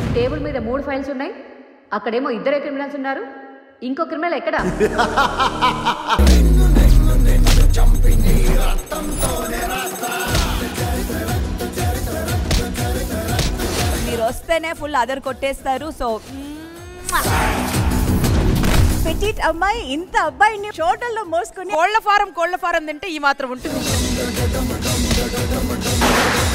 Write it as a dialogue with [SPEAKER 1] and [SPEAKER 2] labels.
[SPEAKER 1] Table మీద 3 files ఉన్నాయి. అక్కడేమో 2 క్రిమినల్స్ ఉన్నారు. ఇంకో క్రిమినల్ ఎక్కడ?
[SPEAKER 2] మీరు వస్తేనే ఫుల్ అదర్ కొట్టేస్తారు. సో పెటిట్ అమ్మాయి ఇంత అబ్బాయిని షోల్డర్లో మోసుకుని
[SPEAKER 3] కోళ్ల ఫారం తింటే ఈ మాత్రం ఉంటుంది.